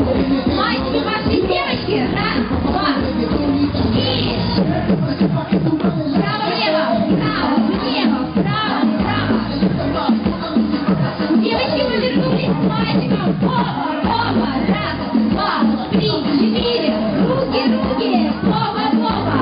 Мальчики, пошли, девочки. Раз, два, и... Право-влево, право-влево, право-право. Девочки повернулись, мальчикам. Опа, опа. Раз, два, три, четыре. Руки, руки. Опа, опа.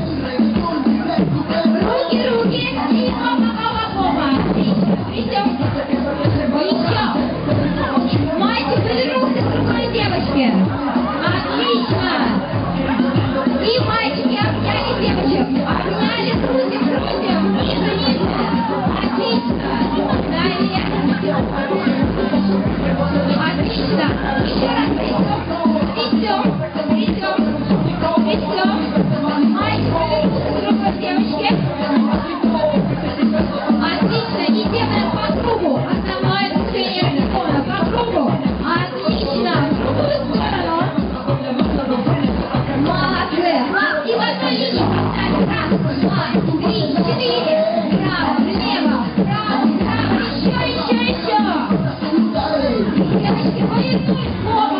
Руки, руки. И опа, опа, опа. Отлично. Придем. Еще. Мальчик повернулся к другой девочке. Отлично. И мальчики обняли девочек. Обняли, крутим, крутим. Ниже, ниже. Отлично. Далее. Отлично. Еще раз придем. Придем. Придем. Придем. Мальчик повернулся к другой девочке. Отлично. И делаем по кругу. Основное движение рисунка. По кругу. Отлично. В другую сторону. Молодцы. Лапки в одной линии поставим. Раз, два, три, четыре. Право, влево, право, право. Еще. Девочки, повернулись.